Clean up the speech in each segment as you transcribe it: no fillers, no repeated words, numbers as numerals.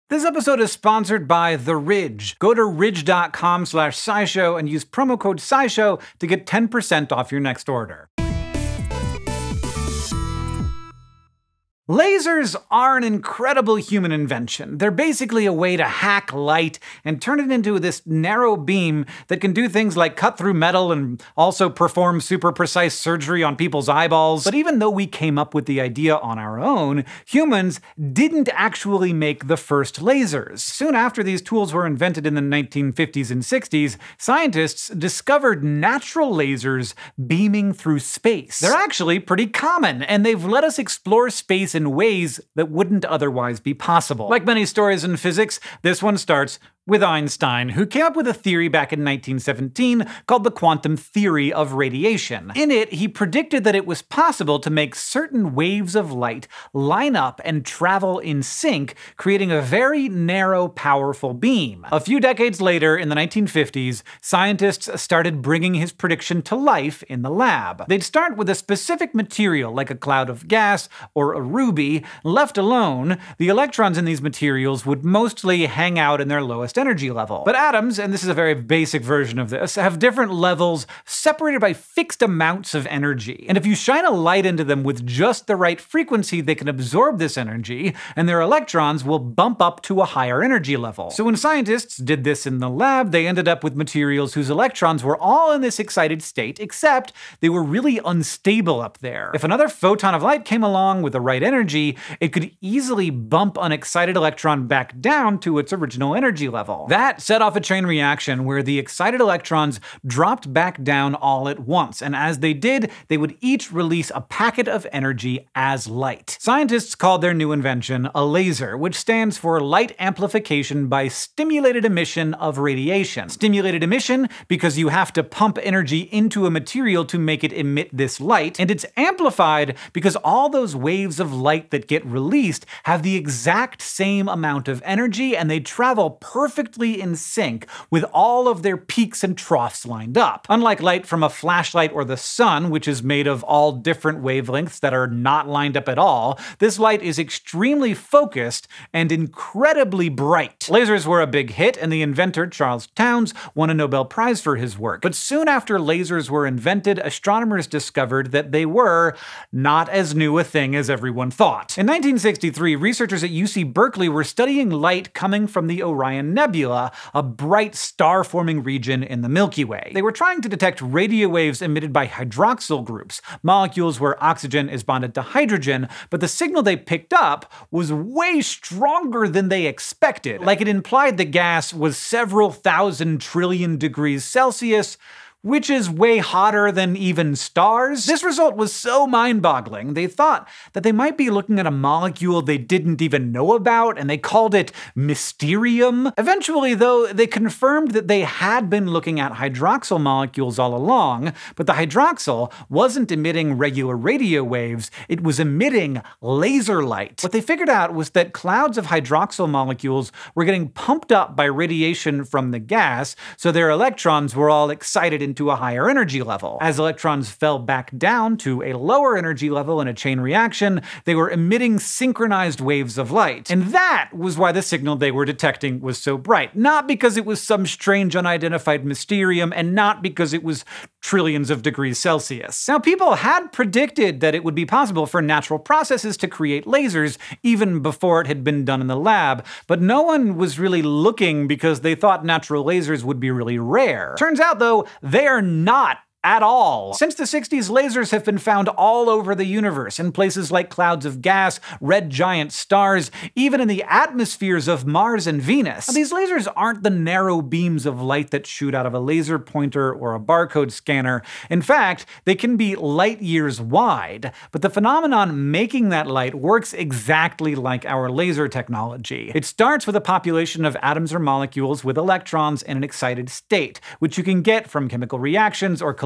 This episode is sponsored by The Ridge. Go to ridge.com/SciShow and use promo code SciShow to get 10% off your next order. Lasers are an incredible human invention. They're basically a way to hack light and turn it into this narrow beam that can do things like cut through metal and also perform super precise surgery on people's eyeballs. But even though we came up with the idea on our own, humans didn't actually make the first lasers. Soon after these tools were invented in the 1950s and 60s, scientists discovered natural lasers beaming through space. They're actually pretty common, and they've let us explore space in ways that wouldn't otherwise be possible. Like many stories in physics, this one starts with Einstein, who came up with a theory back in 1917 called the quantum theory of radiation. In it, he predicted that it was possible to make certain waves of light line up and travel in sync, creating a very narrow, powerful beam. A few decades later, in the 1950s, scientists started bringing his prediction to life in the lab. They'd start with a specific material, like a cloud of gas or a ruby. Left alone, the electrons in these materials would mostly hang out in their lowest energy level. But atoms, and this is a very basic version of this, have different levels separated by fixed amounts of energy. And if you shine a light into them with just the right frequency, they can absorb this energy, and their electrons will bump up to a higher energy level. So when scientists did this in the lab, they ended up with materials whose electrons were all in this excited state, except they were really unstable up there. If another photon of light came along with the right energy, it could easily bump an excited electron back down to its original energy level. That set off a chain reaction where the excited electrons dropped back down all at once, and as they did, they would each release a packet of energy as light. Scientists called their new invention a laser, which stands for light amplification by stimulated emission of radiation. Stimulated emission because you have to pump energy into a material to make it emit this light, and it's amplified because all those waves of light that get released have the exact same amount of energy, and they travel perfectly in sync with all of their peaks and troughs lined up. Unlike light from a flashlight or the sun, which is made of all different wavelengths that are not lined up at all, this light is extremely focused and incredibly bright. Lasers were a big hit, and the inventor, Charles Townes, won a Nobel Prize for his work. But soon after lasers were invented, astronomers discovered that they were not as new a thing as everyone thought. In 1963, researchers at UC Berkeley were studying light coming from the Orion Nebula, a bright star-forming region in the Milky Way. They were trying to detect radio waves emitted by hydroxyl groups, molecules where oxygen is bonded to hydrogen, but the signal they picked up was way stronger than they expected. Like, it implied the gas was several thousand trillion degrees Celsius, which is way hotter than even stars. This result was so mind-boggling, they thought that they might be looking at a molecule they didn't even know about, and they called it mysterium. Eventually, though, they confirmed that they had been looking at hydroxyl molecules all along, but the hydroxyl wasn't emitting regular radio waves, it was emitting laser light. What they figured out was that clouds of hydroxyl molecules were getting pumped up by radiation from the gas, so their electrons were all excited into a higher energy level. As electrons fell back down to a lower energy level in a chain reaction, they were emitting synchronized waves of light. And that was why the signal they were detecting was so bright. Not because it was some strange unidentified mysterium, and not because it was trillions of degrees Celsius. Now, people had predicted that it would be possible for natural processes to create lasers even before it had been done in the lab, but no one was really looking because they thought natural lasers would be really rare. Turns out, though, they are not at all. Since the 60s, lasers have been found all over the universe, in places like clouds of gas, red giant stars, even in the atmospheres of Mars and Venus. Now, these lasers aren't the narrow beams of light that shoot out of a laser pointer or a barcode scanner. In fact, they can be light years wide, but the phenomenon making that light works exactly like our laser technology. It starts with a population of atoms or molecules with electrons in an excited state, which you can get from chemical reactions or collisions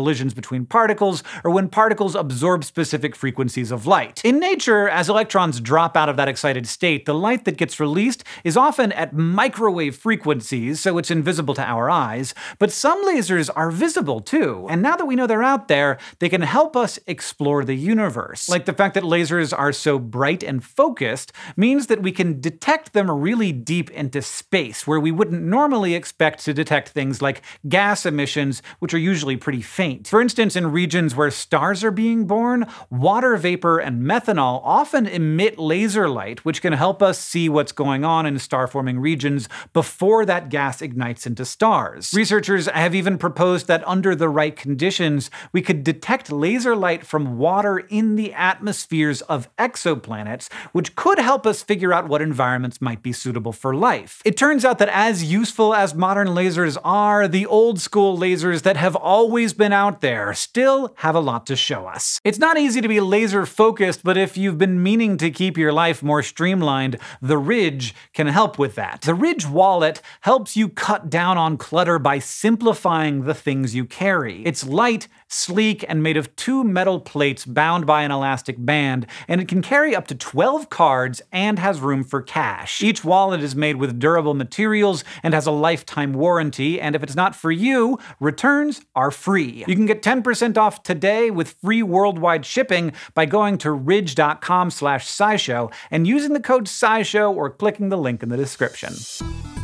collisions between particles, or when particles absorb specific frequencies of light. In nature, as electrons drop out of that excited state, the light that gets released is often at microwave frequencies, so it's invisible to our eyes, but some lasers are visible too, and now that we know they're out there, they can help us explore the universe. Like the fact that lasers are so bright and focused means that we can detect them really deep into space, where we wouldn't normally expect to detect things like gas emissions, which are usually pretty faint. For instance, in regions where stars are being born, water vapor and methanol often emit laser light, which can help us see what's going on in star-forming regions before that gas ignites into stars. Researchers have even proposed that under the right conditions, we could detect laser light from water in the atmospheres of exoplanets, which could help us figure out what environments might be suitable for life. It turns out that as useful as modern lasers are, the old-school lasers that have always been out there still have a lot to show us. It's not easy to be laser-focused, but if you've been meaning to keep your life more streamlined, the Ridge can help with that. The Ridge wallet helps you cut down on clutter by simplifying the things you carry. It's light, sleek, and made of 2 metal plates bound by an elastic band, and it can carry up to 12 cards and has room for cash. Each wallet is made with durable materials and has a lifetime warranty, and if it's not for you, returns are free. You can get 10% off today with free worldwide shipping by going to ridge.com/scishow and using the code SciShow or clicking the link in the description.